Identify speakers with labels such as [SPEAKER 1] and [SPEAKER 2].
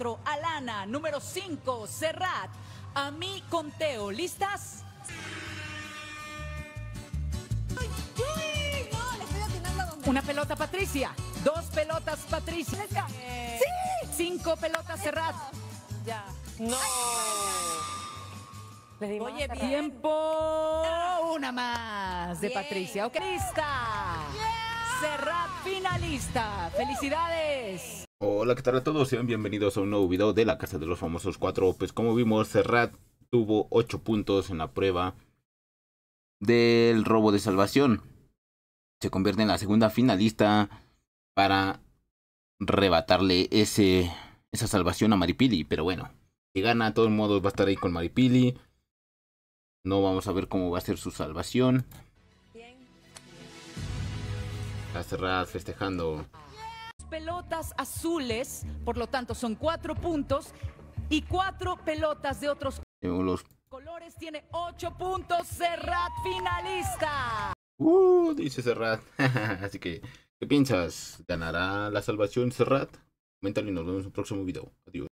[SPEAKER 1] 4, Alana. Número 5, Serrat. A mi conteo. ¿Listas? Una pelota, Patricia. 2 pelotas, Patricia. ¡Sí! 5 pelotas, Serrat.
[SPEAKER 2] Ya.
[SPEAKER 3] No.
[SPEAKER 1] Oye, tiempo. Una más de Patricia. Ok, lista. Serrat, finalista. ¡Felicidades!
[SPEAKER 4] Hola, ¿qué tal a todos? Sean bienvenidos a un nuevo video de la Casa de los Famosos 4. Pues como vimos, Serrat tuvo 8 puntos en la prueba del robo de salvación. Se convierte en la segunda finalista para arrebatarle esa salvación a Maripili. Pero bueno, si gana, de todos modos va a estar ahí con Maripili. No vamos a ver cómo va a ser su salvación. A Serrat festejando.
[SPEAKER 1] Pelotas azules, por lo tanto son 4 puntos. Y 4 pelotas de otros
[SPEAKER 4] Los...
[SPEAKER 1] colores tiene 8 puntos. Serrat, finalista.
[SPEAKER 4] Dice Serrat. Así que, ¿qué piensas? ¿Ganará la salvación Serrat? Coméntalo y nos vemos en un próximo video. Adiós.